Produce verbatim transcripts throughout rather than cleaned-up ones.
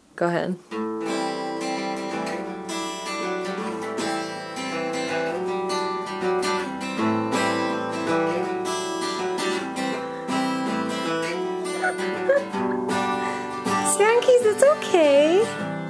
Go ahead. Snackies, it's okay.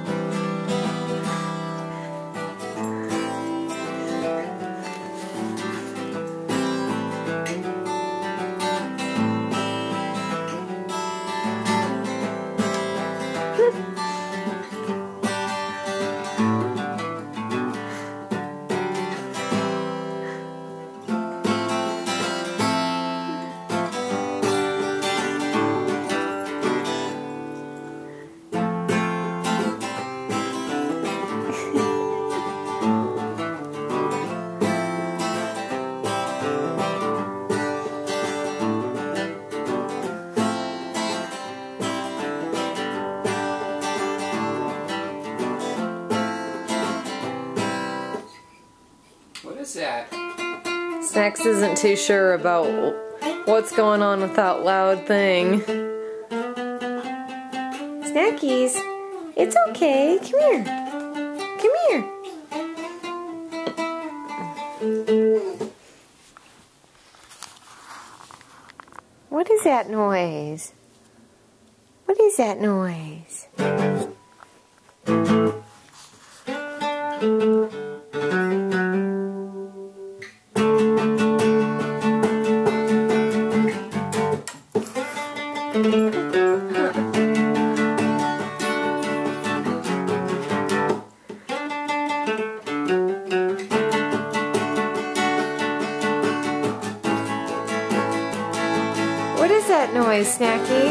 What is that? Snax isn't too sure about what's going on with that loud thing. Snackies, it's okay. Come here. Come here. What is that noise? What is that noise? What is that noise, Snacky?